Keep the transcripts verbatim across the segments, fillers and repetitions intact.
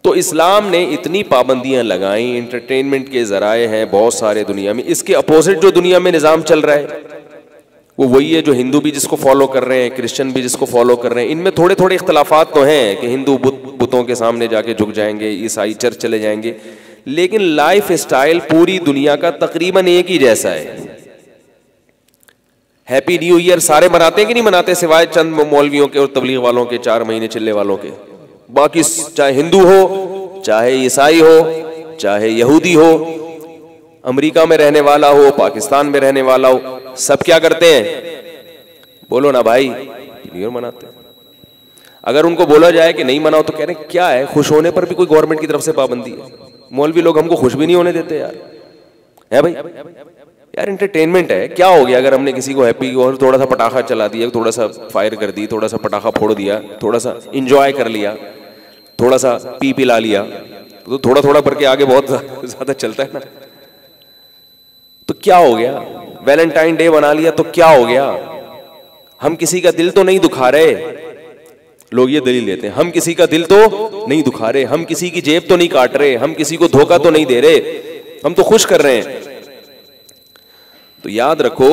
तो इस्लाम ने इतनी पाबंदियां लगाई, एंटरटेनमेंट के ज़राए हैं बहुत सारे दुनिया में। इसके अपोजिट जो दुनिया में निज़ाम चल रहा है वो वही है जो हिंदू भी जिसको फॉलो कर रहे हैं, क्रिश्चियन भी जिसको फॉलो कर रहे हैं। इनमें थोड़े थोड़े इख्तलाफात तो हैं कि हिंदू बुतों के सामने जाके झुक जाएंगे, ईसाई चर्च चले जाएंगे, लेकिन लाइफ स्टाइल पूरी दुनिया का तकरीबन एक ही जैसा है। हैप्पी न्यू ईयर सारे मनाते हैं कि नहीं मनाते, सिवाय चंद मौलवियों के और तबलीग वालों के, चार महीने चिल्ले वालों के। बाकी चाहे हिंदू हो, चाहे ईसाई हो, चाहे यहूदी हो, अमेरिका में रहने वाला हो, पाकिस्तान में रहने वाला हो, सब क्या करते हैं? बोलो ना भाई, न्यू ईयर मनाते हैं। अगर उनको बोला जाए कि नहीं मनाओ तो कह रहे हैं क्या है, खुश होने पर भी कोई गवर्नमेंट की तरफ से पाबंदी है। मौलवी लोग हमको खुश भी नहीं होने देते यार, है भाई? यार एंटरटेनमेंट है, क्या हो गया अगर हमने किसी को हैप्पी और थोड़ा सा पटाखा चला दिया, थोड़ा सा फायर कर दी, थोड़ा सा पटाखा फोड़ दिया, थोड़ा सा इंजॉय कर लिया, थोड़ा सा पी पिला लिया, तो थोड़ा थोड़ा करके आगे बहुत ज्यादा चलता है ना। तो क्या हो गया? वैलेंटाइन डे बना लिया तो क्या हो गया? हम किसी का दिल तो नहीं दुखा रहे। लोग ये दलील देते हैं, हम किसी का दिल तो नहीं दुखा रहे, हम किसी की जेब तो नहीं काट रहे, हम किसी को धोखा तो नहीं दे रहे, हम तो खुश कर रहे हैं। तो याद रखो,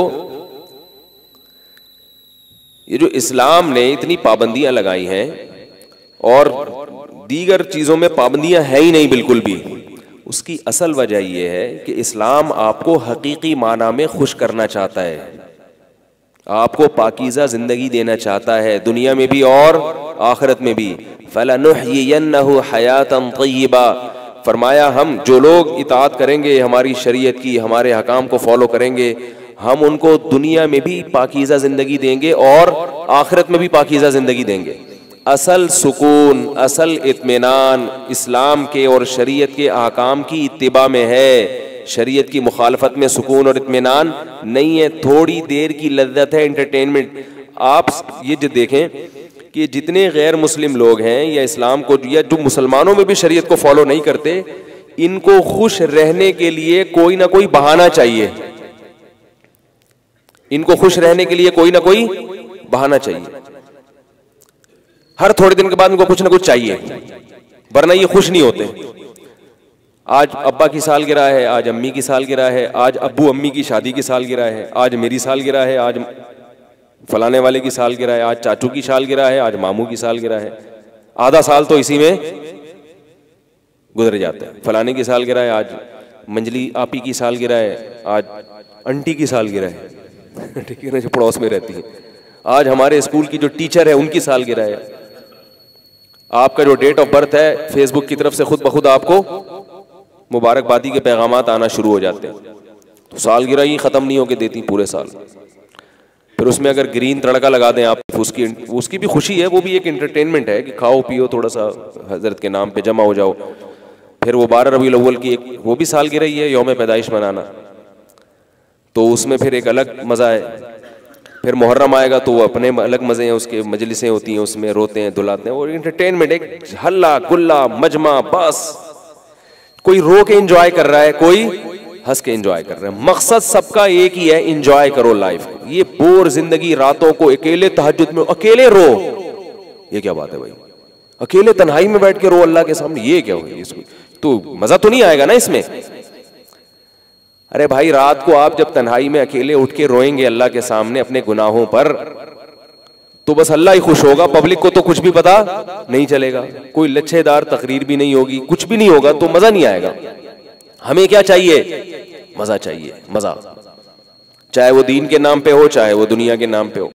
ये जो इस्लाम ने इतनी पाबंदियां लगाई हैं और दीगर चीजों में पाबंदियां है ही नहीं बिल्कुल भी, उसकी असल वजह यह है कि इस्लाम आपको हकीकी माना में खुश करना चाहता है, आपको पाकीज़ा जिंदगी देना चाहता है, दुनिया में भी और आखिरत में भी। फलनुहयियन्नहु हयातन तय्यिबा, फरमाया हम जो लोग इताअत करेंगे हमारी शरीयत की, हमारे हकाम को फॉलो करेंगे, हम उनको दुनिया में भी पाकीज़ा जिंदगी देंगे और आखिरत में भी पाकीज़ा जिंदगी देंगे। असल सुकून, असल इत्मीनान इस्लाम के और शरीयत के अहकाम की इत्तिबा में है। शरीयत की मुखालफत में सुकून और इत्मीनान नहीं है, थोड़ी देर की लज्जत है, एंटरटेनमेंट। आप ये जो देखें कि जितने गैर मुस्लिम लोग हैं या इस्लाम को या जो मुसलमानों में भी शरीयत को फॉलो नहीं करते, इनको खुश रहने के लिए कोई ना कोई बहाना चाहिए, इनको खुश रहने के लिए कोई ना कोई बहाना चाहिए। हर थोड़े दिन के बाद इनको कुछ ना कुछ चाहिए, वरना ये खुश नहीं होते। आज अब्बा की सालगिरह है, आज अम्मी की सालगिरह है, आज अब्बू अम्मी की शादी की सालगिरह है, आज मेरी सालगिरह है, आज फलाने वाले की सालगिरह है, आज चाचू की सालगिरह है, आज मामू की सालगिरह है। आधा साल तो इसी में गुजर जाता है। फलाने की सालगिरह है, आज मंजली आपी की सालगिरह है, आज आंटी की सालगिरह है, ठीक है ना, जो पड़ोस में रहती है। आज हमारे स्कूल की जो टीचर है उनकी सालगिरह है। आपका जो डेट ऑफ बर्थ है, फेसबुक की तरफ से खुद ब खुद आपको मुबारकबादी के पैगामात आना शुरू हो जाते हैं। तो सालगिरह ही ख़त्म नहीं होके देती पूरे साल। फिर उसमें अगर ग्रीन तड़का लगा दें आप, उसकी उसकी भी खुशी है, वो भी एक एंटरटेनमेंट है कि खाओ पियो, थोड़ा सा हजरत के नाम पे जमा हो जाओ। फिर वो बारह रबीउल अव्वल की एक वो भी सालगिरह ही है, यौम पैदाइश मनाना, तो उसमें फिर एक अलग मज़ा है। फिर मुहर्रम आएगा तो वो अपने अलग मज़े हैं, उसके मजलिसें होती हैं, उसमें रोते हैं धुलाते हैं, और एंटरटेनमेंट एक हल्ला गुल्ला मजमा, बस कोई रो के एंजॉय कर रहा है, कोई हंस के एंजॉय कर रहा है। मकसद सबका एक ही है, एंजॉय करो लाइफ को। ये बोर जिंदगी, रातों को अकेले तहज्जुद में अकेले रो, ये क्या बात है भाई? अकेले तन्हाई में बैठ के रो अल्लाह के सामने, ये क्या हुई? इसको तो मजा तो नहीं आएगा ना इसमें। अरे भाई, रात को आप जब तन्हाई में अकेले उठ के रोएंगे अल्लाह के सामने अपने गुनाहों पर, तो बस अल्लाह ही खुश होगा, पब्लिक को तो कुछ भी पता नहीं चलेगा, कोई लच्छेदार तकरीर भी नहीं होगी, कुछ भी नहीं होगा, तो मजा नहीं आएगा। हमें क्या चाहिए? मजा चाहिए, मजा, चाहे वो दीन के नाम पे हो, चाहे वो दुनिया के नाम पे हो।